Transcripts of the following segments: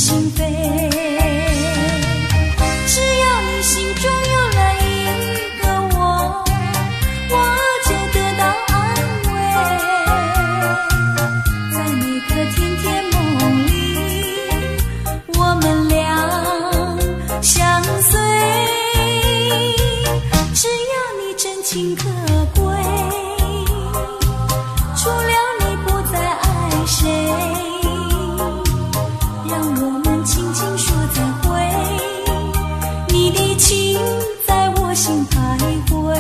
心扉。只要你心中有了一个我，我就得到安慰。在每个甜甜梦里，我们俩相随。只要你真情可贵，除了你不再爱谁，让我们轻轻说再会，你的情在我心徘徊。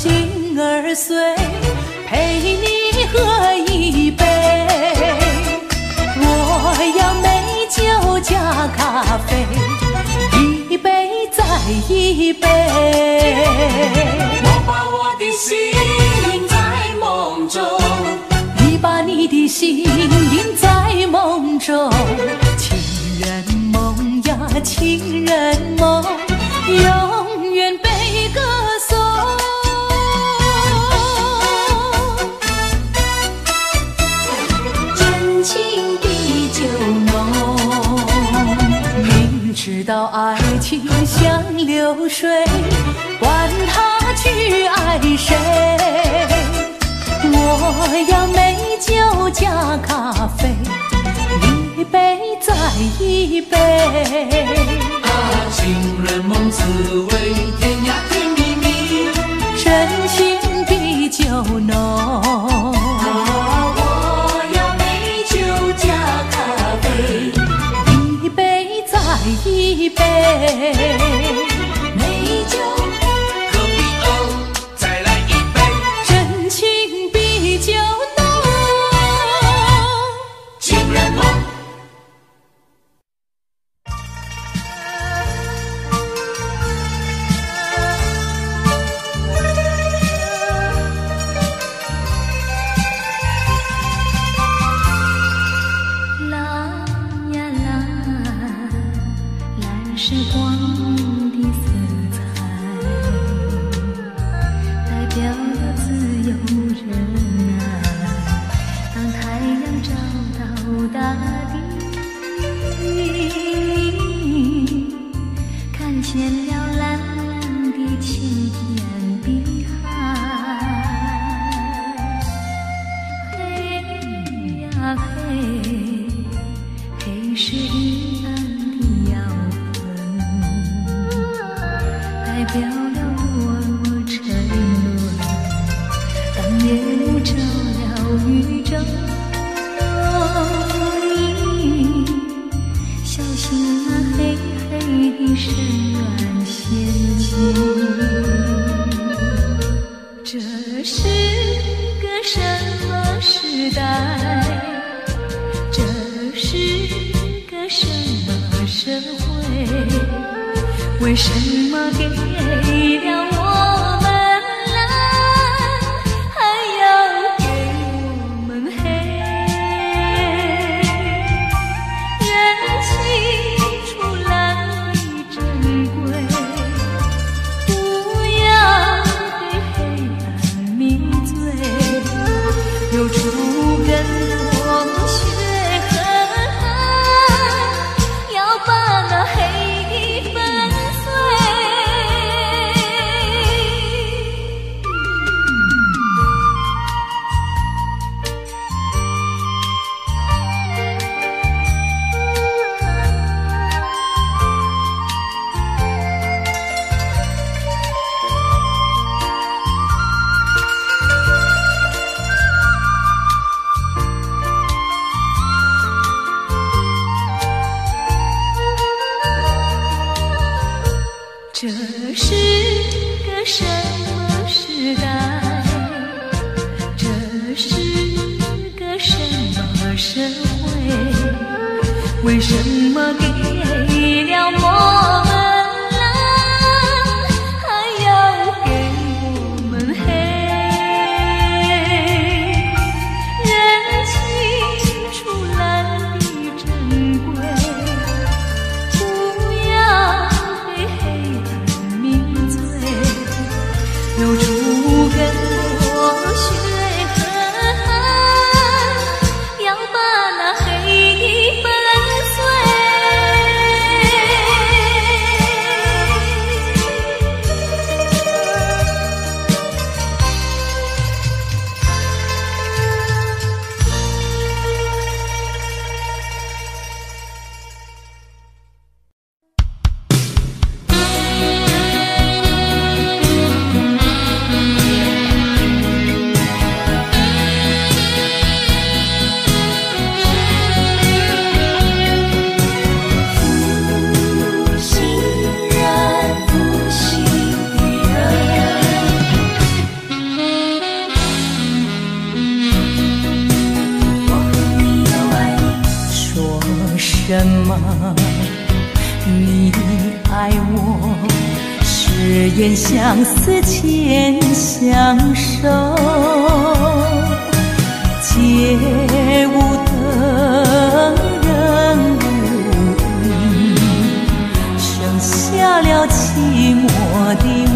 岁，陪你喝一杯。 咖啡，一杯再一杯。 我把我的心印在梦中， 你把你的心印在梦中。情人梦呀，情人梦，永远被歌颂。真情比酒浓，明知道爱情像流水，管他去爱谁。我要美酒加咖啡，一杯再一杯。 啊，情人梦滋味，甜呀甜蜜蜜， 真情比酒浓。 我要美酒加咖啡， 一杯再一杯。 美酒可比再来一杯， 真情比酒浓。 情人梦。 蓝呀蓝，蓝是光的色彩，代表了自由仁爱。当太阳照到大地，看见了蓝蓝的青天碧海。黑呀黑，黑是阴暗的摇滚，代表了多沉沦。当夜幕照了宇宙，小心那黑黑的深渊陷阱。这是个什么时代？这是个什么社会？为什么给了我们蓝，还要给我们黑？人情出来珍贵，不要被黑暗迷醉，留住更多血和汗，要把那黑粉碎。这是个什么时代？这是个什么社会？为什么给了我们蓝，还要给我们黑？人情出来的珍贵，不要被黑暗迷醉，留住更多血和汗，要把那黑粉碎。 愿相思牵相守，街舞灯人无影，剩下了寂寞的